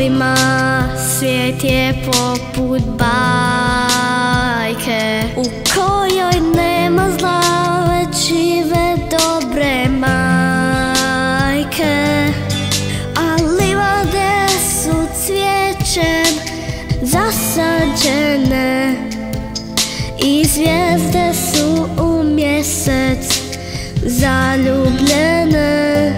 snovima, svijet je poput bajke u kojoj nema zla, već žive dobre majke. A livade su cvijećem zasađene i zvijezde su u mjesec zaljubljene.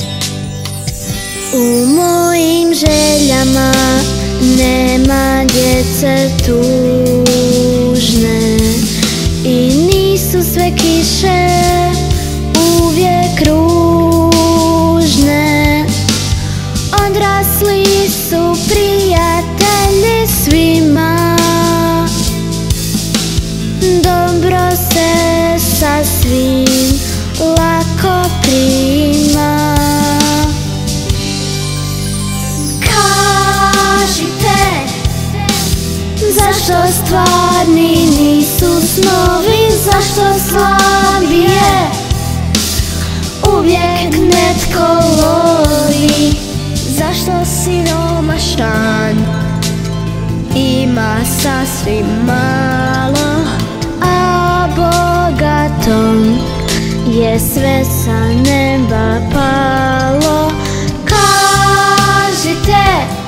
U mojim željama nema djece tužne i nisu sve kiše uvijek ružne. Odrasli su prijatelji svima, dobro se sasvim lako prima. Zašto stvarni nisu snovi, zašto slabije uvijek netko lovi? Zašto siromašan ima sasvim malo, a bogatom je sve sa neba palo? Kažite,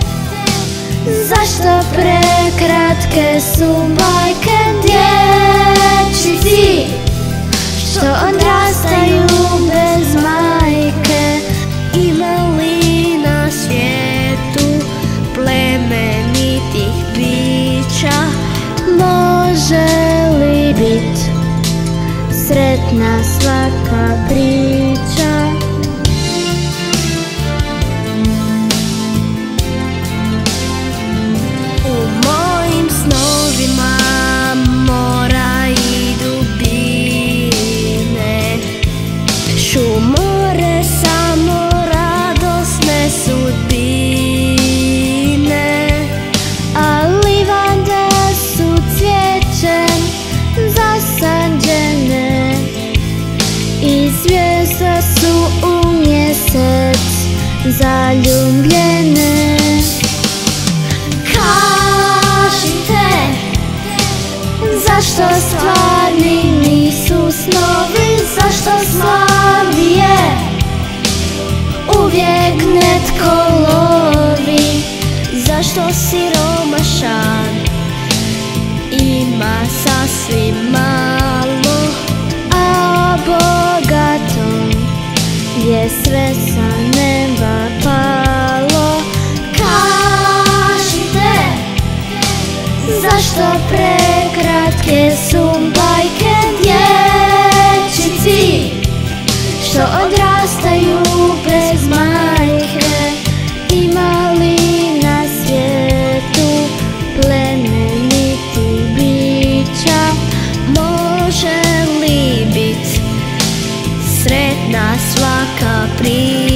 zašto prekratke su bajke dječjici što odrastaju bez majke? Ima li na svijetu plemenitih bića? Može li bit sretna svaka priča? Mora i dubine, šumore samo radosne sudbine, a livade su cvijećem zasađene i zvijezde su u mjesec zaljubljene. Zašto stvarni nisu snovi, zašto slabije uvijek netko lovi? Zašto siromašan ima sasvim malo, a bogatom je sve sa neba palo? Kažite, zašto prekratke su bajke dječjici što odrastaju bez majke? Ima li na svijetu plemenitih bića? Može li bit sretna svaka priča?